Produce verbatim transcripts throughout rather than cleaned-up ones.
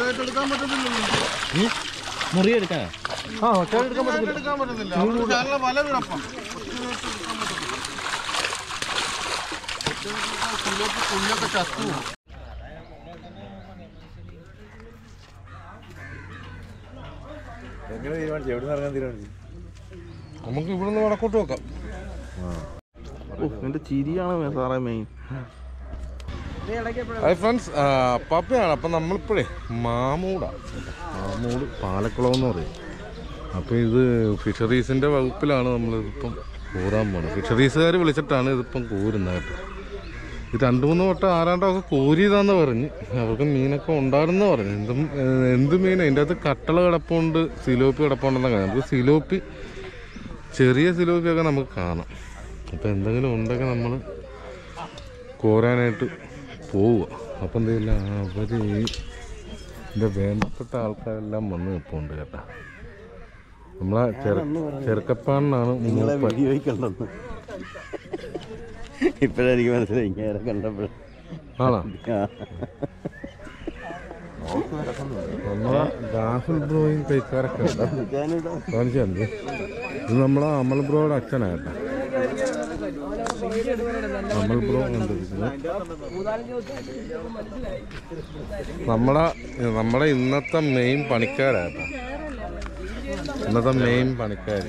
മുറിയെടുക്കാൻ ആ എടുക്കാൻ പറ്റത്തില്ല. എങ്ങനെ തീരുമാനിച്ചു? എവിടെ നിന്ന് ഇറങ്ങാൻ തീരുമാനിച്ചു? നമുക്ക് ഇവിടെ നിന്ന് വടക്കോട്ട് വെക്കാം. എന്റെ ചിരിയാണ് സാറേ മെയിൻ. Hi friends, പപ്പയാണ്. അപ്പം നമ്മളിപ്പോഴേ മാമൂടാ മാമൂട് പാലക്കുളം എന്ന് പറയും. അപ്പോൾ ഇത് ഫിഷറീസിൻ്റെ വകുപ്പിലാണ് നമ്മളിതിപ്പം കൂറാൻ പോകുന്നത്. ഫിഷറീസുകാർ വിളിച്ചിട്ടാണ് ഇതിപ്പം കൂരുന്നത് കേട്ടോ. ഇത് രണ്ട് മൂന്ന് വട്ടം ആറാണ്ടൊക്കെ കോരിയതാന്ന് പറഞ്ഞ് അവർക്ക് മീനൊക്കെ ഉണ്ടായിരുന്നു പറഞ്ഞു. എന്തും എന്ത് മീൻ അതിൻ്റെ അകത്ത് കട്ടള കിടപ്പുണ്ട്, സിലോപ്പി കിടപ്പുണ്ടെന്നൊക്കെ. നമുക്ക് സിലോപ്പി, ചെറിയ സിലോപ്പിയൊക്കെ നമുക്ക് കാണാം. അപ്പോൾ എന്തെങ്കിലും ഉണ്ടെങ്കിൽ നമ്മൾ കോരാനായിട്ട് പോവുക. അപ്പം എന്തെങ്കിലും അവർ ഈ എൻ്റെ വേണ്ടപ്പെട്ട ആൾക്കാരെല്ലാം വന്ന് നിൽപ്പുണ്ട് കേട്ടോ. നമ്മളെ ചെറു ചെറുക്കപ്പാണെന്നാണ് വീഡിയോയ്ക്കുണ്ടെന്ന് ഇപ്പോഴെനിക്ക് മനസ്സിലായി. ഇങ്ങനെ കണ്ടപ്പോൾ ആണോ നമ്മളെ രാഹുൽ ബ്രോയും കൈക്കാരൊക്കെ കാണിച്ചു. ഇത് നമ്മളെ അമൽ ബ്രോയുടെ അച്ഛനായിട്ടാ. അമൽ ബ്രോ നമ്മളെ നമ്മുടെ ഇന്നത്തെ മെയിൻ പണിക്കാരായിട്ടാ. ഇന്നത്തെ മെയിൻ പണിക്കാർ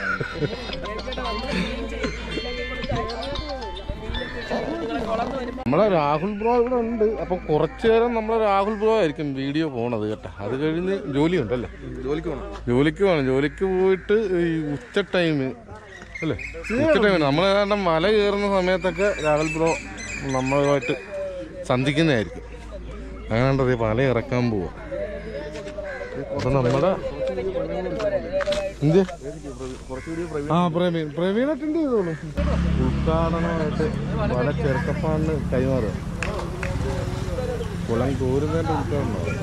നമ്മളെ രാഹുൽ ബ്രോ ഇവിടെ ഉണ്ട്. അപ്പം കുറച്ചു നേരം നമ്മളെ രാഹുൽ ബ്രോ ആയിരിക്കും വീഡിയോ പോണത് കേട്ടോ. അത് കഴിഞ്ഞ് ജോലിയുണ്ടല്ലേ? ജോലിക്ക് പോകണം. ജോലിക്ക് പോകണം. ജോലിക്ക് പോയിട്ട് ഈ ഉച്ച ടൈം അല്ലേ? ഉച്ച ടൈം നമ്മൾ ഏതാണ്ട് മല കയറുന്ന സമയത്തൊക്കെ രാഹുൽ ബ്രോ നമ്മളുമായിട്ട് സന്ധിക്കുന്നതായിരിക്കും. അങ്ങനെയുണ്ടത് മല ഇറക്കാൻ പോവുക. അപ്പം നമ്മുടെ എന്ത് ആ പ്രവീൺ പ്രവീൺ അറ്റൻഡ് ചെയ്തോളൂ. ഉദ്ഘാടനമായിട്ട് പല ചെറുക്കപ്പാടിന് കൈമാറുക. കുളം കോരുന്നതിൻ്റെ ഉദ്ഘാടനമാണ്.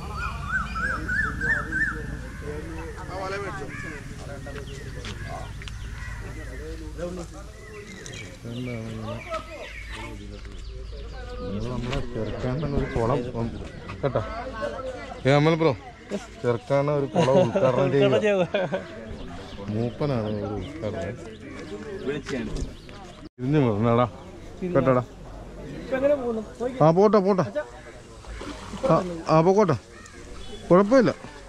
നമ്മളെ ചെറുക്കാൻ്റെ ഒരു കുളം കേട്ടോ. ഏ അമൽ ബ്രോ, ചെറുക്കാണ് ഒരു കുളം ഉദ്ഘാടനം ചെയ്യുക. മൂപ്പനാണ് ഒരു ഉദ്ഘാടനം. തിരിഞ്ഞു പറഞ്ഞാടാ കേട്ടോടാ. ആ പോട്ടെ പോട്ടെ ആ പോട്ടെ, കുഴപ്പമില്ല.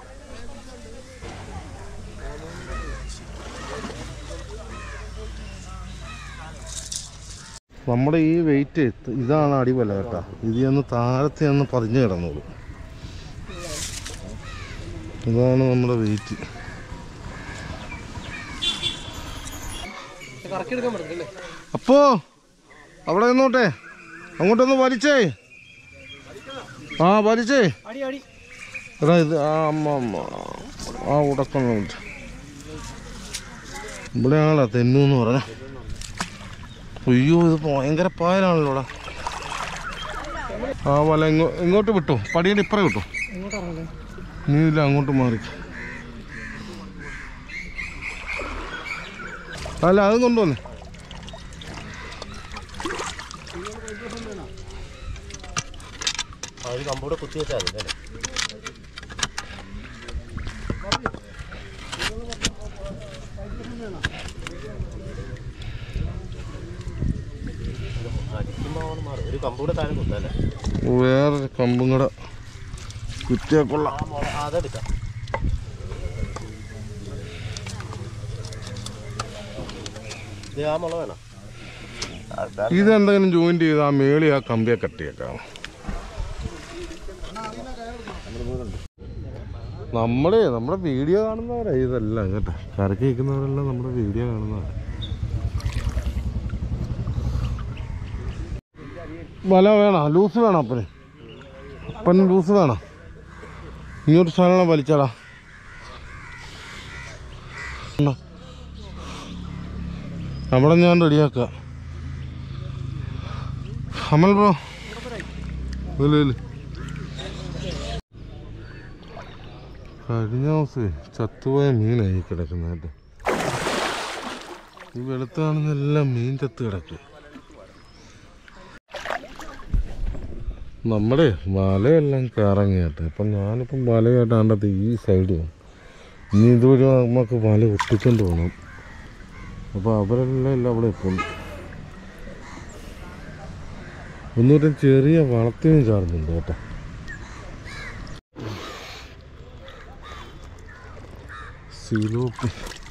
നമ്മുടെ ഈ വെയിറ്റ് ഇതാണ് അടിപൊളി കേട്ടോ. ഇത് ഒന്ന് താഴത്തെ ഒന്ന് പതിഞ്ഞ് കിടന്നോളൂ. ഇതാണ് നമ്മുടെ വെയിറ്റ്. അപ്പോ അവിടെ നിന്നോട്ടെ, അങ്ങോട്ടൊന്ന് വലിച്ചേ. ആ വലിച്ചേ. എടാ ഇത് ആ അമ്മ അമ്മ ആ ഉടക്കം ഇവിടെയാണല്ലോ തെന്നൂന്ന് പറഞ്ഞ. അയ്യോ ഇത് ഭയങ്കര പായലാണല്ലോടാ. ആ വല ഇങ്ങോ ഇങ്ങോട്ട് വിട്ടു, പടിയുടെ ഇപ്പറേ വിട്ടു. നീ ഇല്ല അങ്ങോട്ട് മാറി. അല്ല അത് കൊണ്ടുവന്നേ. കമ്പൂടെ കുത്തി വെച്ചാൽ മതി. ഒരു കമ്പൂടെ താഴെ കുത്തല്ലേ, വേറൊരു കമ്പും കൂടെ കുത്തിയാക്കൊള്ള. അതെടുക്കാം. ആ മുള വേണം. ഇതെന്തെങ്കിലും ജോയിന്റ് ചെയ്ത് ആ മേളി ആ കമ്പിയെ കട്ടിയേക്കാം. നമ്മളെ നമ്മുടെ വീഡിയോ കാണുന്നവരാ ഇതെല്ലാം കേട്ടോ. കരക്ക് നിൽക്കുന്നവരെല്ലാം നമ്മുടെ വീഡിയോ കാണുന്നവരാ. വല വേണോ? ലൂസ് വേണം അപ്പന്? അപ്പൻ ലൂസ് വേണം. ഇങ്ങോട്ട് സാധനം വലിച്ചാടാ. അവിടെ ഞാൻ റെഡിയാക്കാം. അമൽ ബ്രോ ഇല്ല ഇല്ല. കഴിഞ്ഞ ദിവസം ചത്തുപോയ മീനായി കിടക്കുന്നതായിട്ട്. ഈ വെളുത്ത് കാണുന്നെല്ലാം മീൻ ചത്ത് കിടക്കുക. നമ്മുടെ വലയെല്ലാം കറങ്ങിയിട്ട് ഇപ്പം ഞാനിപ്പം വലയായിട്ട് ആണ്ടത് ഈ സൈഡ് ഇനി ഇതുവരെ നമുക്ക് വല ഒട്ടിക്കൊണ്ട് പോകണം. അപ്പോൾ അവരെല്ലാം എല്ലാം അവിടെ എത്തും. ഒന്നൂരം ചെറിയ വളത്തിനും ചാടുന്നുണ്ട് കേട്ടോ. സിലോപ്പി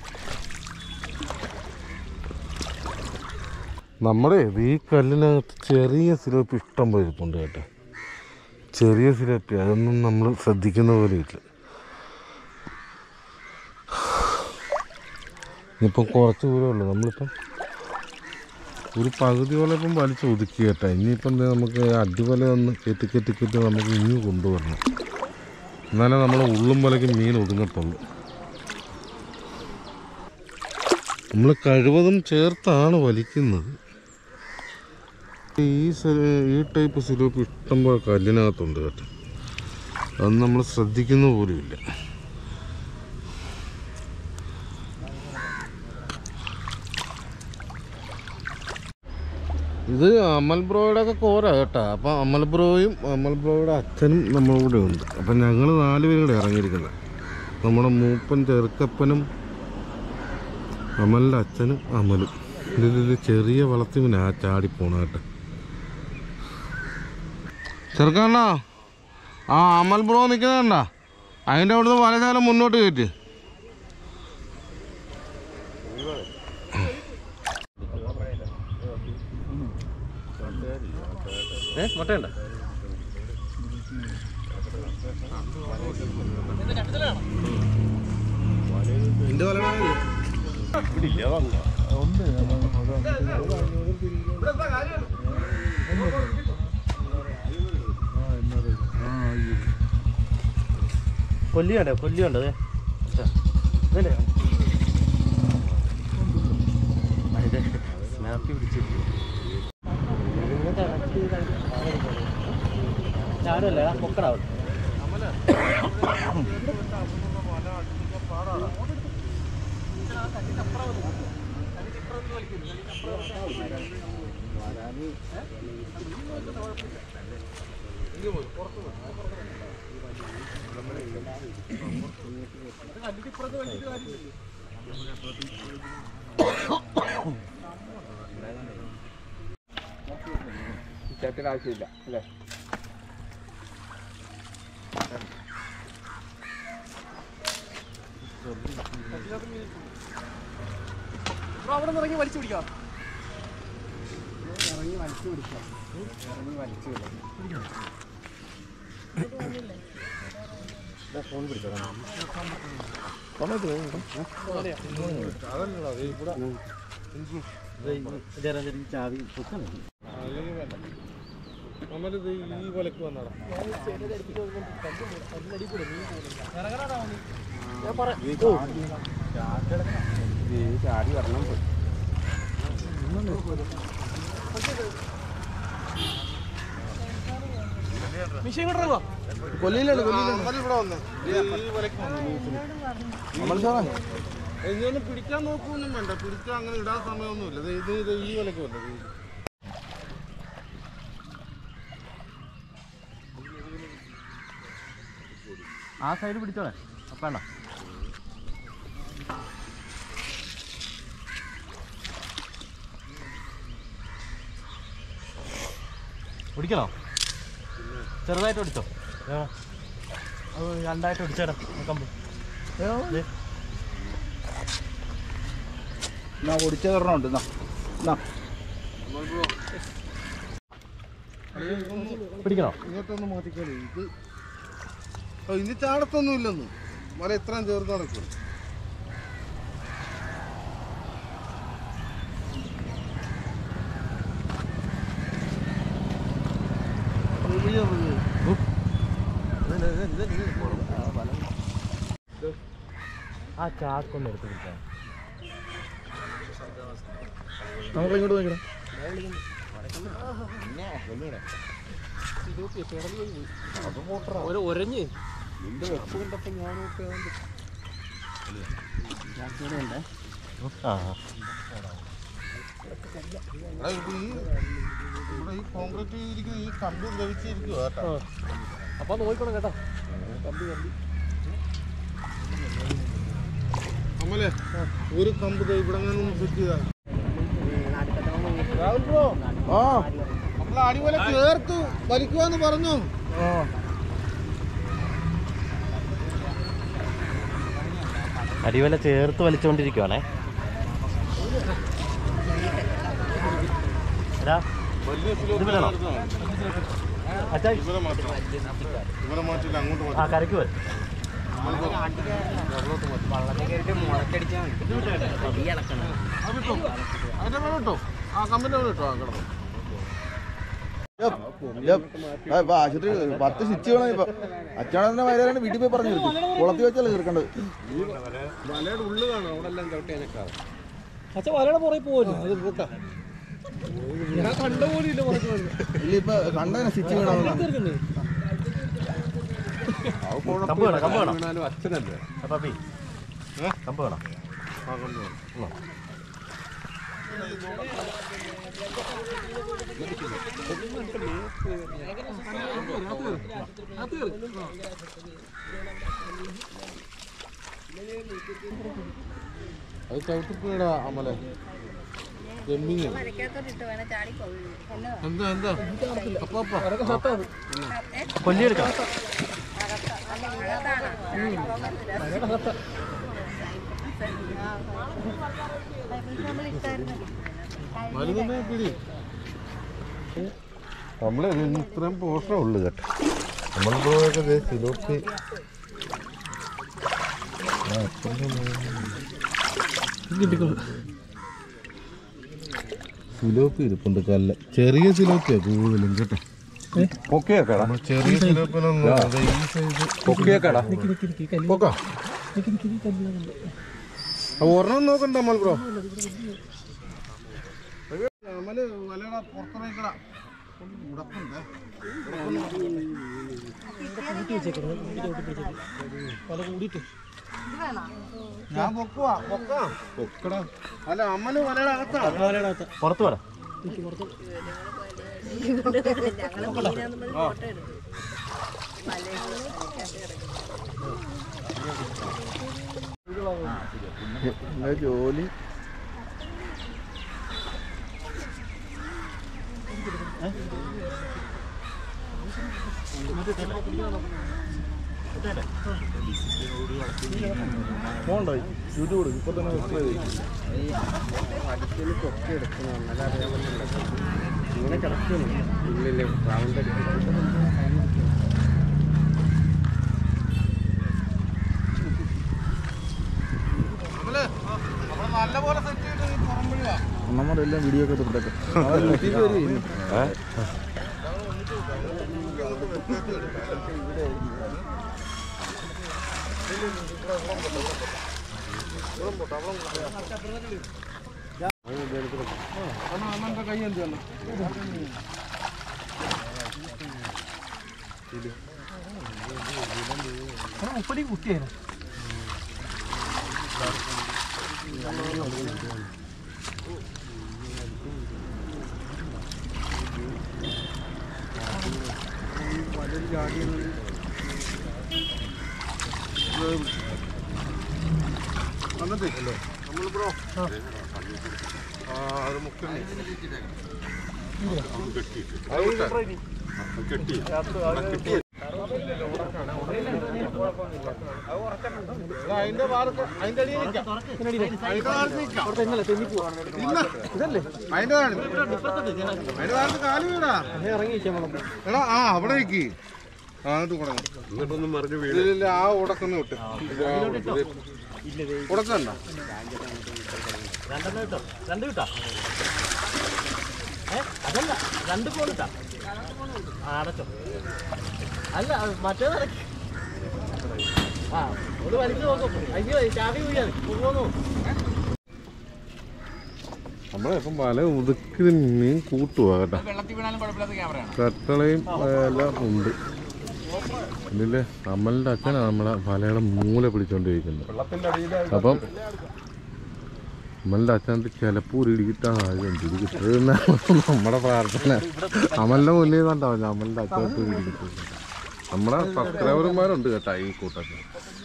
നമ്മുടെ ഈ കല്ലിനകത്ത് ചെറിയ സിലോപ്പി ഇഷ്ടം പോലെ ഇരിപ്പുണ്ട് കേട്ടോ. ചെറിയ സിലോപ്പി അതൊന്നും നമ്മൾ ശ്രദ്ധിക്കുന്ന പോലെ ഇല്ല. ഇപ്പം കുറച്ച് ദൂരമേ ഉള്ളൂ. നമ്മളിപ്പം ഒരു പകുതി വല ഇപ്പം വലിച്ച് ഒതുക്കി കേട്ടോ. ഇനിയിപ്പം എന്താ നമുക്ക് അടിവല ഒന്ന് കെട്ടി കെട്ടി കെട്ടി നമുക്ക് ഇനി കൊണ്ടുവരണം. എന്നാലേ നമ്മൾ ഉള്ളും വലയ്ക്ക് മീൻ ഒതുങ്ങത്തുള്ളൂ. നമ്മൾ കഴിവതും ചേർത്താണ് വലിക്കുന്നത്. ഈ ഈ ടൈപ്പ് സിലോപ്പി ഇഷ്ടംപോലെ കല്ലിനകത്തുണ്ട് കേട്ടോ. അത് നമ്മൾ ശ്രദ്ധിക്കുന്ന പോലുമില്ല. ഇത് അമൽ ബ്രോയുടെ ഒക്കെ കോര കേട്ടോ. അപ്പം അമൽ ബ്രോയും അമൽ ബ്രോയുടെ അച്ഛനും നമ്മളിവിടെ ഉണ്ട്. അപ്പം ഞങ്ങൾ നാല് പേരും കൂടെ ഇറങ്ങിയിരിക്കുന്നത്. നമ്മുടെ മൂപ്പൻ ചെറുക്കപ്പനും അമലിൻ്റെ അച്ഛനും അമലും. ഇതിൽ ചെറിയ വളർത്തിവിനാ ചാടിപ്പോണ കേട്ടോ. ചെറുക്കണ്ണാ ആ അമൽ ബ്രോ നിൽക്കുന്നുണ്ടാ, അതിൻ്റെ അവിടുന്ന് വലശാലം മുന്നോട്ട് കയറ്റി. ഏ മുട്ടയുണ്ടോ? എൻ്റെ വല കൊല്ലിയുണ്ടോ? കൊല്ലിയുണ്ടോ? അതെ അതെ സ്നാപ്പി പിടിച്ചിട്ട് ചാടല്ല പൊക്കടാവും. ചേട്ടന് ആവശ്യമില്ല അല്ലേ? അവിടെ നിന്ന് ഇറങ്ങി വലിച്ചു പിടിക്കാം. ഇറങ്ങി വലിച്ചു പിടിക്കാം. ഇറങ്ങി വലിച്ചു പിടിക്കാം. ഫോൺ പിടിച്ചോ. ചാവി അമലിത് ഈ വലക്ക് വന്നാടാ. ചാടി വരണം. മിഷീൻ കൊണ്ടിറങ്ങോ? കൊല്ലിയിലാണ് ഇവിടെ വന്നേ. ഈ വലക്ക് വന്നു. ഇതൊന്നും പിടിക്കാൻ നോക്കൊന്നും വേണ്ട. പിടിക്കാൻ അങ്ങനെ ഇടാൻ സമയമൊന്നുമില്ല. ഇത് ഇത് ഈ വലക്ക് വന്നത്. ആ സൈഡ് പിടിച്ചോളെ അപ്പേണ്ട. പിടിക്കണോ? ചെറുതായിട്ട് പിടിച്ചോ. അത് രണ്ടായിട്ട് പിടിച്ചേടാ കമ്പ്. എന്നാ ഒടിച്ച തരണമുണ്ട്. പിടിക്കണോ? ഇങ്ങോട്ടൊന്ന് മാറ്റിക്കളി. ഇത് ഇനി ചാടത്തൊന്നും ഇല്ലെന്ന്. മല ഇത്രയും ചേർത്ത് നടക്കും. ആ ചാക്കൊന്ന് എടുത്ത് പിടിക്കാം. നമ്മളിങ്ങോട്ട് നോക്കണം. ഒരഞ്ഞ് നിന്റെ വെപ്പ് കണ്ടപ്പോ ഞാനൊക്കെ ആ ഇവിടെ ഈ കോൺക്രീറ്റ് ചെയ്തിരിക്കുന്ന ഈ കമ്പി ദ്രവിച്ചിരിക്കുക കേട്ടോ. അപ്പൊ നോക്കണം കേട്ടോ. കമ്പി കമ്പി അമ്മല്ലേ ഒരു കമ്പ് ഇവിടെ സെറ്റ് ചെയ്താ ആ നമ്മളെ അടിപോലെ ചേർത്ത് വലിക്കുവാന്ന് പറഞ്ഞു. അടിവല ചേർത്ത് വലിച്ചുകൊണ്ടിരിക്കുവാണേ. ആ കരയ്ക്ക് വരും. ആശുപത്രി പത്ത് സ്റ്റിച്ച് വേണം. ഇപ്പൊ അച്ഛനെ വയലാണ് വീട്ടിൽ പോയി പറഞ്ഞു കുളത്തി വെച്ചല്ലേ തീർക്കേണ്ടത്. വലയുടെ ഉള്ളു കാണും അവിടെ എല്ലാം ചവിട്ടിയാനൊക്കെ. അച്ഛൻ വലയുടെ പുറകെ പോകുന്നു. അത് കൂട്ടാ ഞാൻ കണ്ട പോലും ഇല്ല. ഇല്ല ഇപ്പൊ കണ്ടതിനെ സ്റ്റിച്ച് വേണം. കമ്പ് വേണം കമ്പ് വേണം അച്ഛനല്ലേ പപ്പി കമ്പ് വേണം. അത് ചവിട്ടിപ്പോടാ അമ്മലെ. ജമ്മിങ് എന്താ എന്താ കൊല്ലിയെടുക്കാം. പിടി നമ്മളെ ഇത്രയും പോഷണേ ഉള്ളു കേട്ടോ. നമ്മളിപ്പോഴൊക്കെ സിലോപ്പി സിലോപ്പി ഇരിപ്പുണ്ട്. കല്ല ചെറിയ സിലോപ്പിയാ കൂടുതലും കേട്ടോ. ചെറിയ സിലോപ്പിനൊന്നും ഒരെണ്ണം നോക്കണ്ട നമ്മൾ ബ്രോ. നമ്മള് വലയുടെ പുറത്തിറക്കട ഉടപ്പുണ്ട്. ഞാൻ പൊക്കുവാ പൊക്കാം പൊക്കടാ. അല്ല അമ്മല് വലയുടെ അകത്താ. പുറത്ത് വരാം. ജോലി പോണ്ടായി യൂട്യൂബ് കൊടുക്കും. ഇപ്പൊ തന്നെ അടുത്തിന് കൊക്കെ എടുക്കണം. എന്നാലും അറിയാൻ പറ്റില്ല. ഇങ്ങനെ കിടക്കുന്നു. ഇല്ലില്ല റൗണ്ട് നല്ലപോലെ സെറ്റ് ചെയ്തിട്ട് പുറംപൊഴിയാ. നമ്മുടെ എല്ലാം വീഡിയോ ഒക്കെ എടുത്തിട്ടൊക്കെ കൈ എന്ത് മുപ്പടി കുട്ടിയായിരുന്നു. വന്നിട്ടില്ലേ നമ്മൾ ബ്രോ ആ ഒരു മുക്കല്ലേ കെട്ടി കെട്ടി അതിന്റെ ഭാഗത്ത് അതിന്റെ അടിയിൽ നിൽക്കാം. അതിന്റെ ഭാഗത്ത് നിൽക്കാം. ഇതല്ലേ അതിന്റെ അതിന്റെ ഭാഗത്ത് കാല് വീടാ. എടാ ആ അവിടെ നിൽക്കി. ആ എന്നിട്ട് കുടങ്ങും. എന്നിട്ടൊന്നും മറിഞ്ഞു വീടില്ല. ആ ഉടക്കൊന്ന് വിട്ട് ഉടക്കണ്ട. രണ്ടെണ്ണം കിട്ടോ? രണ്ട് കിട്ടാ? ഏ അതല്ല രണ്ട് ഫോൺ കിട്ടാ? ആ അടച്ചോ. അല്ല മറ്റേത് അടക്കി. ആ ഒന്ന് വലിച്ചു നോക്കും. അയ്യോ ചാവി പോയാ പോന്നു. നമ്മളെ ഇപ്പം വല ഒതുക്കി മീൻ കൂട്ടുവാ കേട്ടോ. കട്ടളയും എല്ലാം ഉണ്ട്. ഇതില് അമ്മലിന്റെ അച്ഛനാണ് നമ്മളെ വലയുടെ മൂല പിടിച്ചോണ്ടിരിക്കുന്നത്. അപ്പം അമലിൻ്റെ അച്ഛൻ്റെ ചിലപ്പോൾ ഒരു ഇടിക്കിട്ടാണ് ഇത് കിട്ടുന്ന നമ്മുടെ പ്രാർത്ഥന. അമലിൻ്റെ മുന്നിൽ കണ്ടാവില്ല അമലിൻ്റെ അച്ഛനത്ത് ഒരു ഇടി കിട്ടും. നമ്മുടെ സബ്സ്ക്രൈബർമാരുണ്ട് കേട്ടോ ഈ കൂട്ടത്തിൽ.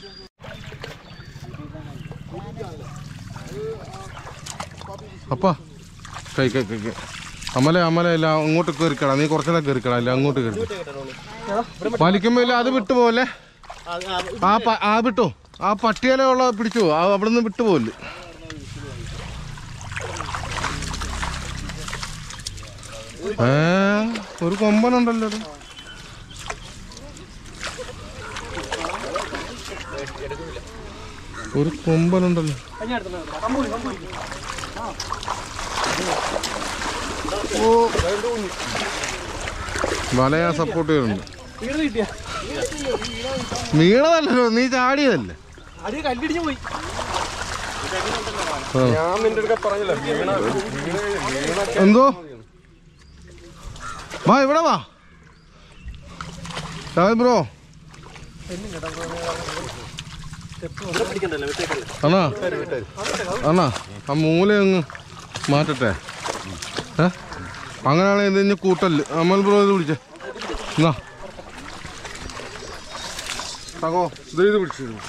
അപ്പാ കൈ കൈ കൈ കൈ അമല അമല ഇല്ല അങ്ങോട്ട് കയറിക്കടാ. നീ കുറച്ചെല്ലാം കയറിക്കടാ. ഇല്ല അങ്ങോട്ട് കയറി വലിക്കുമ്പോ ഇല്ല അത് വിട്ടുപോകല്ലേ. ആ ആ വിട്ടോ ആ പട്ടിയല ഉള്ള പിടിച്ചു പോ. അവിടെ നിന്ന് വിട്ടുപോകല്ലേ. ഏ ഒരു കൊമ്പനുണ്ടല്ലോ അത്. ഒരു കൊമ്പനുണ്ടല്ലോ. ഓ വലയാ സപ്പോർട്ട് ചെയ്യുന്നുണ്ട്. വീണതല്ലോ നീ ചാടിയതല്ലേ. എന്തോ വാ ഇവിടെ വാ ബ്രോ. അണ്ണാ അണ്ണാ ആ മൂല അങ്ങ് മാറ്റട്ടെ. ഏ അങ്ങനെയാണെങ്കിൽ എന്തെങ്കിലും കൂട്ടല്. അമൽ ബ്രോ ഇത് പിടിച്ചേ. എന്നാ തങ്ങോ ഇത് ഇത് പിടിച്ചിരുന്നു.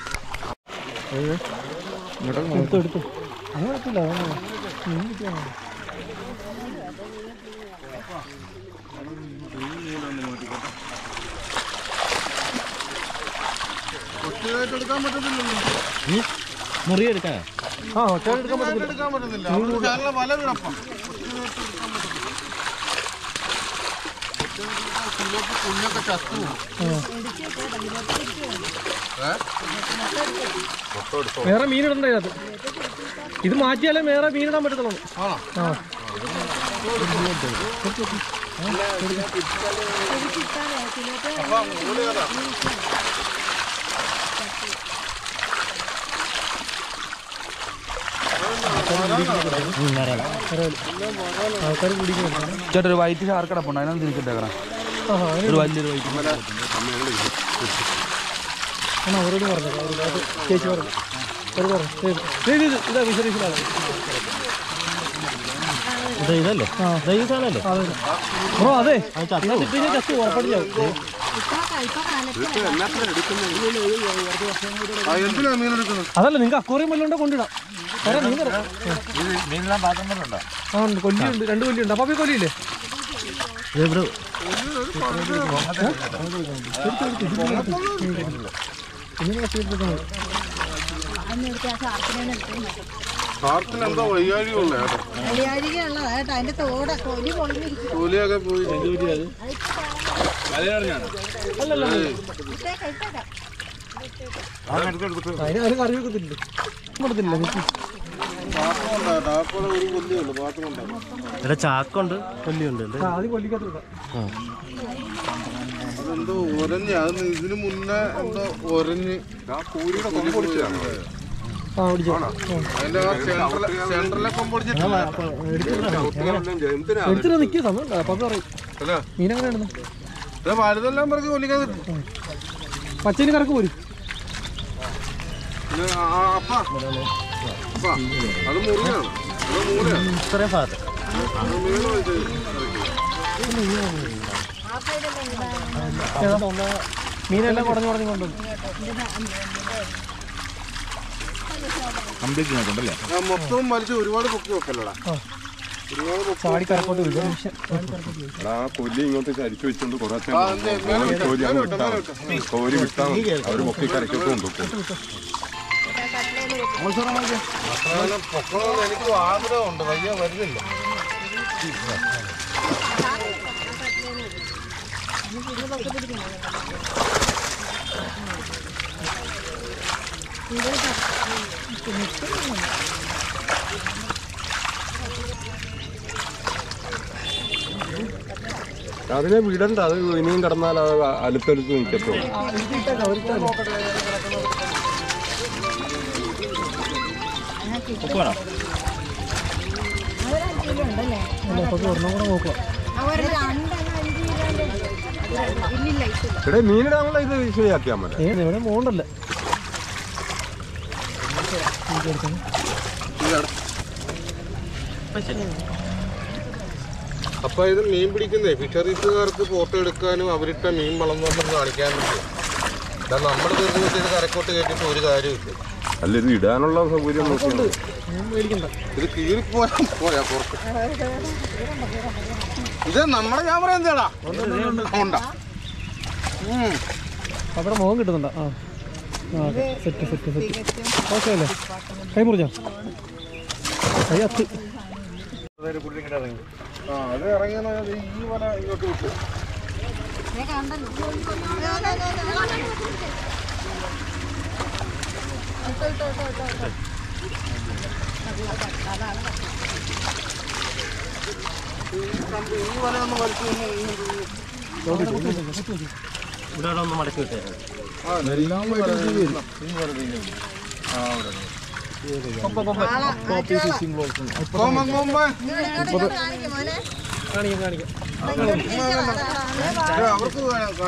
എടുക്കാൻ പറ്റത്തില്ലല്ലോ. മുറിയെടുക്കാൻ ആ ഒറ്റയെടുക്കാൻ പറ്റത്തില്ല. എടുക്കാൻ പറ്റത്തില്ല. വല കിടപ്പാ. കുഞ്ഞൊക്കെ ചത്തു. വേറെ മീനിടണ്ടേ അത്. ഇത് മാറ്റിയാലേ വേറെ മീനിടാൻ പറ്റത്തുള്ളൂ. ആ ആൾക്കാർ പിടിക്കുന്നു. ചേട്ടാ ഒരു വൈറ്റ് ഷാർക്ക് കിടപ്പുണ്ട്. അതിനൊന്ന് തിരിച്ചിട്ടേക്കണം. ഒരു വലിയൊരു വൈറ്റ് ആണോ അവരോട് പറഞ്ഞു. ചേച്ചി പറഞ്ഞു അവർ പറഞ്ഞു ഇതാ വിശദീഷനാണ്. ഇതല്ലേ ഈ സാധനല്ലേ ബ്രോ. അതെ ചത്ത് ഉറപ്പടിച്ചാവും. അതല്ല നിങ്ങൾക്ക് അക്വറിയം വല്ലോണ്ട് കൊണ്ടിടാം. ആ ഉണ്ട് കൊല്ലിയുണ്ട്. രണ്ട് കൊല്ലിയുണ്ട്. അപ്പൊ ഈ കൊല്ലിയില്ലേ ഷാർക്കിനെന്താ വയ്യാഴികയുള്ളേ അതിന്റെ തോട് തൊലി പൊളിഞ്ഞിരിക്കും. തൊലിയൊക്കെ പോയി. അതിന് കറി വെക്കത്തില്ലേ കൊടുത്തില്ല. ഇവിടെ ചാക്കുണ്ട് കൊല്ലിയുണ്ട്. ആദ്യം കൊല്ലിക്കത്ത് അതെന്തോ ഒരഞ്ഞ് അത് ഇതിന് മുന്നേ എന്തോ ഒരഞ്ഞ് ആ പിടിച്ചോ. അതിന്റെ സെന്ററിലെ കൊമ്പൊടിച്ചിട്ടില്ല. എടുത്തിട്ട് നിൽക്കുക സമയം അപ്പൊ പറയും മീനങ്ങനെയാണെന്ന്. വലുതെല്ലാം പറഞ്ഞ് കൊല്ലിക്കാതെ പച്ചന് കറക്ക് പോരും. അപ്പ അപ്പ അത് മുറിയാണ്. അത് മൂലയാണ്. ഇത്രയും ഭാഗത്ത് മീനെല്ലാം കുറഞ്ഞു കുറഞ്ഞു കൊണ്ടുവന്നു. മൊത്തവും വലിച്ച് ഒരുപാട് പൊക്കി വെക്കല്ലടാ. ചാടി കരക്കോട്ട് വരും. കൊല്ലി ഇങ്ങോട്ട് ചരിച്ചു വെച്ചോണ്ട് കുറെ കോരി വിട്ടാൽ അവര് പൊക്കി കരക്കൊക്കെ കൊണ്ടുപോകും. പൊക്കണമെന്ന് എനിക്ക് ആഗ്രഹമുണ്ട്. വയ്യ വരുന്നില്ല. അതിനെ വിടണ്ട. അത് ഇനിയും കിടന്നാൽ അത് അടുത്തടുത്ത് നിൽക്കത്തുള്ളൂ. ഇവിടെ മീനിടാനുള്ള ഇത് ശരിയാക്കിയാൽ മതി. ഇവിടെ പോകണ്ടല്ലേ. സ്പെഷ്യൽ. അപ്പൊ ഇത് മീൻ പിടിക്കുന്നേ ഫിഷറീസുകാർക്ക് ഫോട്ടോ എടുക്കാനും അവരിട്ട മീൻ വളർന്നു കാണിക്കാനും ഇതാ നമ്മൾ തീർന്നു വെച്ചത് കരക്കോട്ട് കയറ്റിട്ട് ഒരു കാര്യമില്ല. അല്ല ഇത് ഇടാനുള്ള സൗകര്യം ഇത് കീറിപ്പോയാ പോയാ പുറത്ത്. ഇത് നമ്മുടെ ക്യാമറ എന്താടാ ഉണ്ടാ അവിടെ മുഖം കിട്ടുന്നുണ്ടോ? ആ ആ സെറ്റ് സെറ്റ് സെറ്റ് ഓക്കെ അല്ലേ? കൈ മുറിഞ്ഞോ? കൈ അത്ത് ആ അത് ഇറങ്ങിയ ഈ വല ഇങ്ങോട്ട് വിട്ടു. ഈ വല ഒന്ന് വലിച്ചു ഇവിടെ ഒന്ന് മടക്കി വിട്ടേ. കാണിക്കാം കാണിക്കാം. അവർക്ക്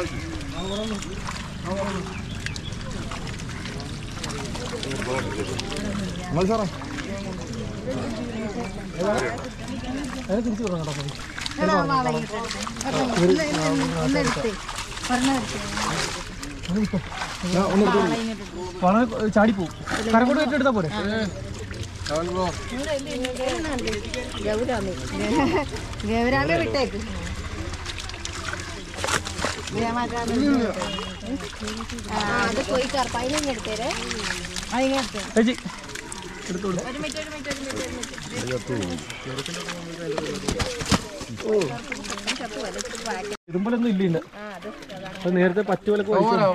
സാറേ അതിനെ തിരിച്ചു വിടണം കേട്ടോ. വളരെ ചാടിപ്പോവും. കരക്കോട്ട് കെട്ടിയെടുത്താ പോരെ? ഗൗരാമി വിട്ടേക്ക്. അത് പോയി കറപ്പായി എടുത്തേരെ. ചേച്ചി എടുത്തോളൂ. ഇരുമ്പലൊന്നും ഇല്ല ഇന്ന്. അത് നേരത്തെ പറ്റുപോലൊക്കെ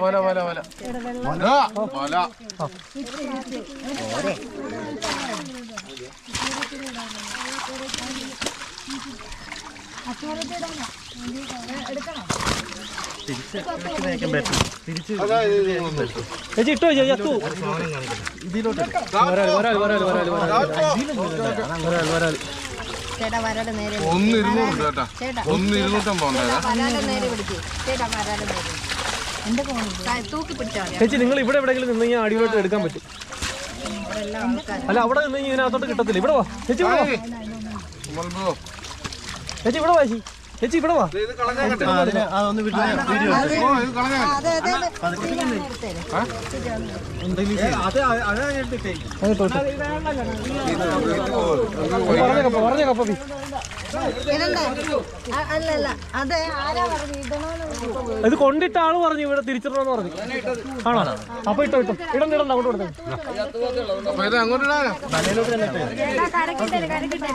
ചേച്ചി ഇട്ടോ ചേച്ചി അത്തു ഇതിലോട്ട് വരാൽ വരാൽ വരാൽ വരാൽ വരാൽ വരാൽ ചേട്ടാ വരാതെ നേരെ ഒന്ന് ഇരുന്നൂറ് കേട്ടാ. ഒന്ന് ഇരുന്നൂറ്റമ്പത് വരാതെ നേരെ പിടിക്കും. ചേട്ടാ വരാതെ നേരെ എന്തൊക്കെ തൂക്കി പിടിച്ചാൽ ചേച്ചി നിങ്ങൾ ഇവിടെ എവിടെയെങ്കിലും നിന്ന് കഴിഞ്ഞാൽ അടിയിലോട്ട് എടുക്കാൻ പറ്റും. എല്ലാ ആൾക്കാരും അല്ല അവിടെ നിന്ന് ഇതിനകത്തോട്ട് കിട്ടത്തില്ല. ഇവിടെ വാ ചേച്ചി, ഇവിടെ വാ ചേച്ചി, ഇവിടെ വാ ചേച്ചി ചേച്ചി ഇവിടെ വാ. അതൊന്ന് വീട്ടിൽ വീഡിയോ പറഞ്ഞ കപ്പ അല്ലല്ല അതെ ആരാ പറഞ്ഞു ഇടണോന്ന്. ഇത് കൊണ്ടിട്ട ആള് പറഞ്ഞു ഇവിടെ തിരിച്ചിടണമെന്ന് പറഞ്ഞു. ആണോ? അപ്പൊ ഇട്ടോ ഇട്ടോ ഇടണ്ട ഇടണ്ട അങ്ങോട്ട് കൊടുത്തേ. ചേട്ടാ കരക്കിട്ടേ കരക്കിട്ടേ.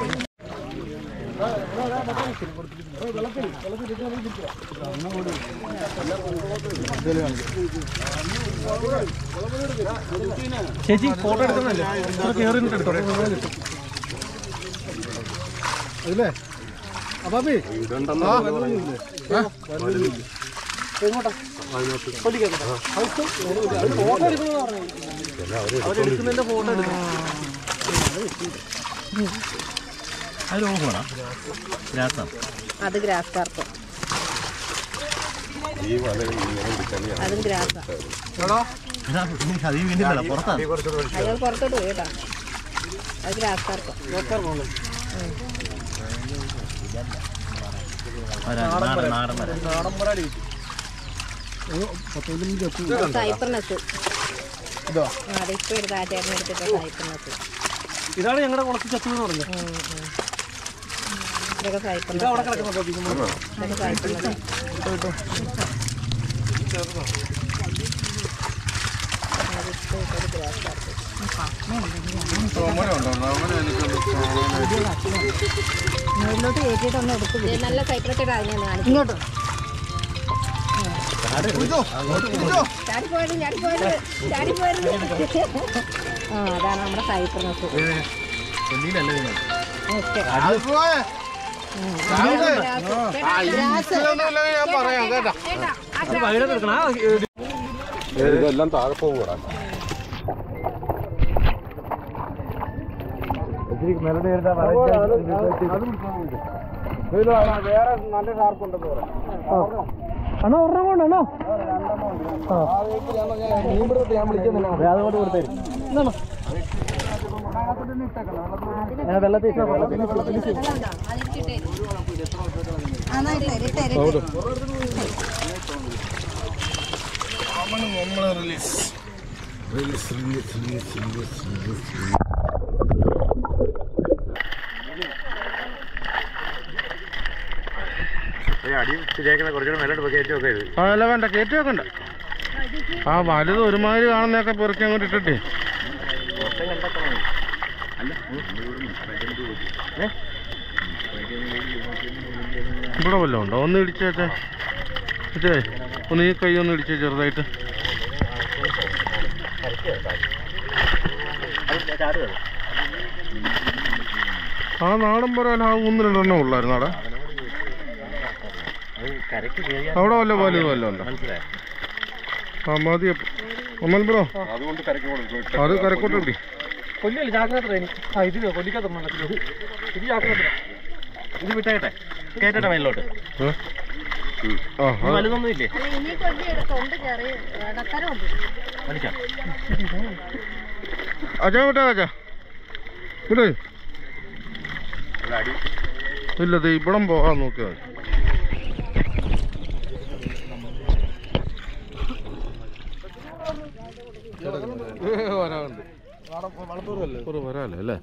ചേച്ചി ഫോട്ടോ എടുക്കുന്നല്ലേ? കയറി എടുത്തോ അല്ലേ? അപ്പാപ്പി ഫോട്ടോ എടുക്കുന്ന പറഞ്ഞു. അവരെടുക്കുന്നതിന്റെ ഫോട്ടോ എടുക്കണം. അത് നോക്കണം. ഗ്രാസം അത് ഗ്രാസ് കാർപ്പ്. അതും ഗ്രാസാ. അത് വേണ്ടിയല്ല പുറത്താണ്. അയാൾ പുറത്തോട്ട് പോയി കേട്ടോ. അത് ഗ്രാസ് കാർപ്പ്. സൈപ്പർനെസ്. അതെ ഇപ്പൊ എടുത്ത ആ ചേട്ടൻ എടുത്തിട്ട് സൈപ്പർനെസ്. ഇതാണ് ഞങ്ങളുടെ കുളത്തിൽ ചത്തു എന്ന് പറഞ്ഞത്. ഇതൊക്കെ സൈപ്പർനെസ്. അവിടെ കിടക്കുന്ന ഇതൊക്കെ സൈപ്പർനെസ്. മുകളിലോട്ട് കയറ്റിയിട്ടൊന്നും എടുക്കില്ല. നല്ല സൈപ്പറൊക്കെ അതിനെ കാണിക്കും. ഇങ്ങോട്ട് ചാടിപ്പോയത് ചാടിപ്പോയത് ചാടിപ്പോയത്. ആ അതാണ് നമ്മുടെ സൈപ്പർനെസ്. ഓക്കെ ഇതെല്ലാം താഴെ പോകൂടാ. വേറെ നല്ല ഷാർപ്പുണ്ടെന്ന് പറയാം. അണ്ണോ ഒരെണ്ണം കൊണ്ടാണോ? ഞാൻ വിളിക്കുന്നില്ല. അതുകൊണ്ട് കൊടുത്തേരും. വെള്ളത്തിൽ അതല്ല വേണ്ട കയറ്റി വെക്കണ്ട. ആ വലുത് ഒരുമാതിരി കാണുന്നതൊക്കെ പെറുക്കി അങ്ങോട്ട് ഇട്ടിട്ടേ. ഇവിടെ വല്ലതും ഉണ്ടോ? ഒന്ന് ഇടിച്ചേച്ചേ ഇതേ, ഒന്ന് ഈ കൈ ഒന്ന് ഇടിച്ചേ ചെറുതായിട്ട്. ആ നാടൻ പറയാൻ ആ ഒന്ന് രണ്ടെണ്ണം ഉള്ളായിരുന്നു അവിടെ. അവിടെ വല്ല വലുത് വല്ലതും ഉണ്ടോ? ആ മതി അമ്മൽ ബ്രോ, അത് കരക്കോട്ട് പിടി. കൊല്ലിയല്ല ചാക്കിനകത്ത് ആ ഇതിലോ കൊല്ലിക്കകത്ത് ഇത് ചാക്കിനകത്ത് ഇത് വിട്ടേട്ടെ കേട്ടെ മേലോട്ട്. വലുതൊന്നും ഇല്ലേ? അച്ഛാ വിട്ടാ അച്ഛാ വിടേ. ഇല്ല ഇവിടം പോകാൻ നോക്കിയാൽ വരാറുണ്ട്. വരാല്ലേ അല്ലേ?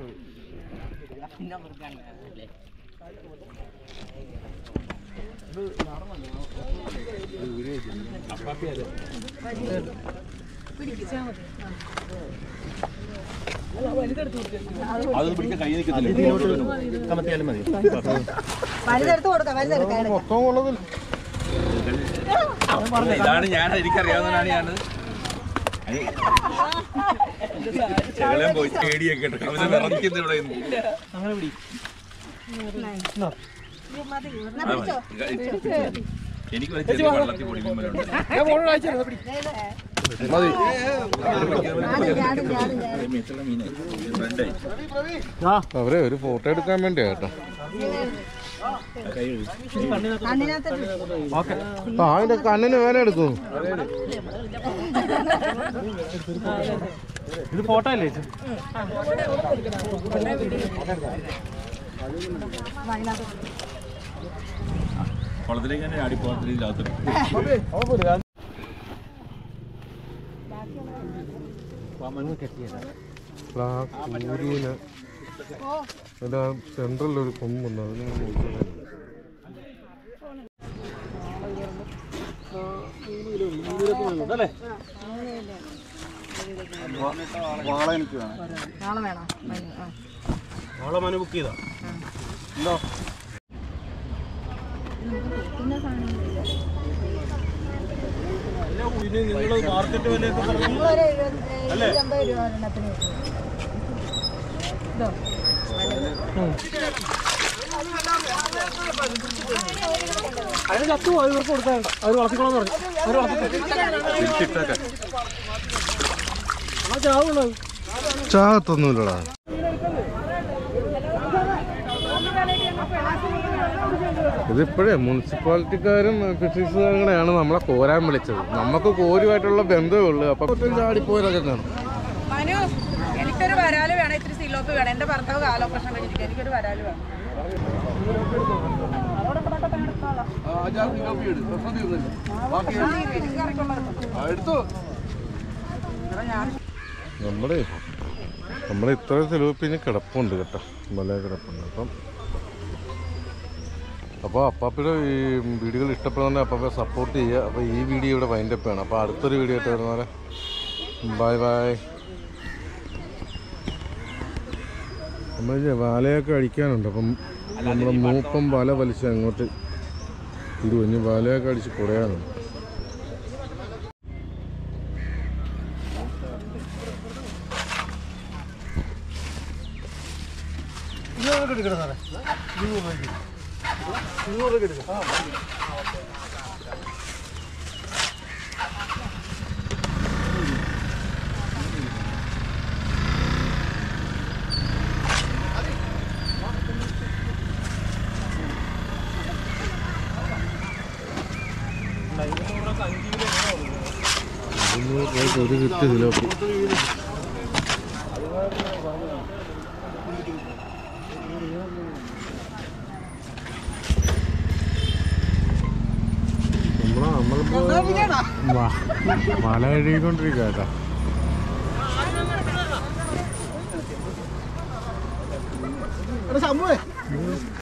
മൊത്തം ഉള്ളതിൽ ഇതാണ് ഞാൻ എനിക്കറിയാവുന്നതാണ് ഞാൻ പോയി പേടിയൊക്കെ ഇവിടെ എനിക്ക് വെള്ളത്തിൽ പൊടിക്കുമ്പോഴുണ്ട്. അവരെ ഒരു ഫോട്ടോ എടുക്കാൻ വേണ്ടിയാ കേട്ടോ. ആ അതിന്റെ കണ്ണിന് വേന എടുക്കും. ഇത് ഫോട്ടോ അല്ലേ? കുളത്തിലേക്ക് തന്നെ ആടിപ്പോത്തില്ലാത്ത സെൻട്രലിൽ ഒരു കൊമ്പുണ്ട്, അതിന് വാള എനിക്ക് വേണം. വാള മന ബുക്ക് ചെയ്താ ഉണ്ടോ? നിങ്ങൾ മാർക്കറ്റ് വിലയൊക്കെ അല്ലേ? അതിന് ചത്തു അവർക്ക് കൊടുക്കാറുണ്ട്. അവർ വളർത്തിക്കോളാന്ന് പറഞ്ഞു. അവർ വളർത്തിക്കോളാം. ആ ചാവുള്ളത് ചാകത്തൊന്നുമില്ലടാ. ഇതിപ്പോഴേ മുനിസിപ്പാലിറ്റിക്കാരും ഫിഷറീസുകാരുടെയാണ് നമ്മളെ കോരാൻ വിളിച്ചത്. നമുക്ക് കോരുമായിട്ടുള്ള ബന്ധമേ ഉള്ളൂ. അപ്പം ചാടിപ്പോയതൊക്കെ കാണും. എനിക്കൊരു വരാല് വേണം, ഇത്തിരി സിലോപ്പ് വേണം. എന്റെ ഭർത്താവ് കാലോപ്രശ്നം കഴിഞ്ഞിരിക്കും. എനിക്കൊരു വരാല് വേണം. നമ്മുടെ നമ്മുടെ ഇത്ര സിലോപ്പിന് കിടപ്പുണ്ട് കേട്ടോ, നല്ല കിടപ്പുണ്ട്. അപ്പം അപ്പോൾ അപ്പാപ്പയുടെ ഈ വീഡിയോകൾ ഇഷ്ടപ്പെടുന്ന അപ്പാപ്പ സപ്പോർട്ട് ചെയ്യുക. അപ്പോൾ ഈ വീഡിയോ ഇവിടെ വൈൻഡപ്പ് ചെയ്യണം. അപ്പോൾ അടുത്തൊരു വീഡിയോ ആയിട്ട് വരുന്നവരെ ബൈ ബൈ. നമ്മൾ വലയൊക്കെ അടിക്കാനുണ്ട്. അപ്പം നമ്മുടെ മൂപ്പം വല വലിച്ച് അങ്ങോട്ട് ഇടും. ഇനി വലയൊക്കെ അടിച്ച് കുടയാനുണ്ട്. എടുക്കണം സാറേ. ഇരുന്നൂറ് രൂപയ്ക്ക് ഇരുന്നൂറ് രൂപയ്ക്ക് എടുക്കാം. ഇരുന്നൂറ് രൂപയ്ക്ക് ഒരു കിറ്റ് സിലോപ്പി. നമ്മളാ നമ്മളിപ്പോ മല കഴുകിക്കൊണ്ടിരിക്കുക കേട്ടാ. സംഭവം